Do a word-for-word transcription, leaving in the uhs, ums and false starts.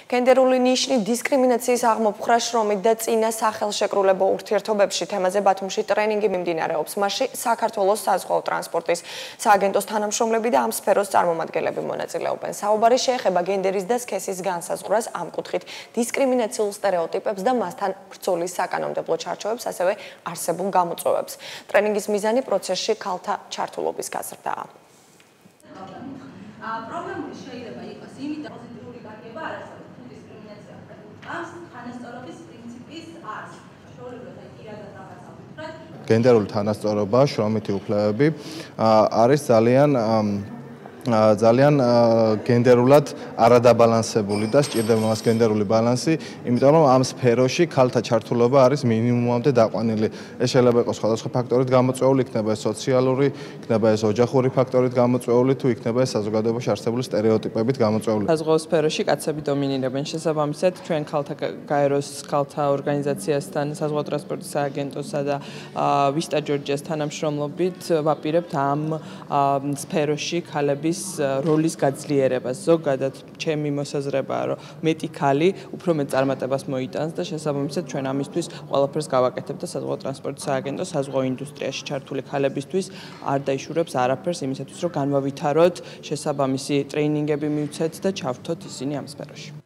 გენდერული ნიშნით დისკრიმინაციის აღმოფხვრა შრომით და წინა სახელშეკრულებო ურთიერთობებში თემაზე ბათუმში ტრენინგი მიმდინარეობს. მასში საქართველოს საზღვაო ტრანსპორტის სააგენტოს თანამშრომლები და ამ სფეროს წარმომადგენლები მონაწილეობენ. საუბარი შეეხება გენდერის და სქესის განსაზღვრას, ამ კუთხით დისკრიმინაციულ სტერეოტიპებს და მასთან ბრძოლის საკანონმდებლო ჩარჩოებს, ასევე არსებულ გამოწვევებს. ტრენინგის მიზანი პროცესში ქალთა ჩართულობის გაზრდაა. პრობლემური შეიძლება იყოს იმიტომ, რომ პოზიტიური გარიგება არ არსებობს თუ დისკრიმინაცია ამ თანასწორობის პრინციპის არს. შეუძლია პირადად რაღაცა ვთქვათ. გენდერული თანასწორობა, შრომითი უფლებები არის ძალიან ძალიან გენდერულად არადაბალანსებული და სჭირდება მას გენდერული ბალანსი, იმიტომ რომ ამ სფეროში ქალთა ჩართულობა არის მინიმუმამდე დაყვანილი. ეს შეიძლება იყოს სხვადასხვა ფაქტორით გამოწვეული, იქნება ეს სოციალური, იქნება ეს ოჯახური ფაქტორით გამოწვეული, თუ იქნება ეს საზოგადოებაში არსებული სტერეოტიპებით გამოწვეული. საზღვაო სფეროში კაცები დომინირებენ. შესაბამისად, ჩვენ ქალთა გაეროს ქალთა ორგანიზაციასთან, საზღვაო ტრანსპორტის სააგენტოსა და ვისტა ჯორჯიას თანამშრომლობით ვაპირებთ ამ სფეროში ქალების როლის გაძლიერებას. ზოგადად ჩემი მოსაზრებაა, რომ მეტი ქალი უფრო მეტ წარმატებას მოიტანს და შესაბამისად ჩვენ ამისთვის ყველაფერს გავაკეთებთ და საზღვაო ტრანსპორტის სააგენტო საზღვაო ინდუსტრიაში ჩართული ქალებისთვის არ დაიშურებს არაფერს იმისათვის, რომ განვავითაროთ შესაბამისი ტრეინინგები მივცეთ და ჩავრთოთ ისინი ამ სფეროში.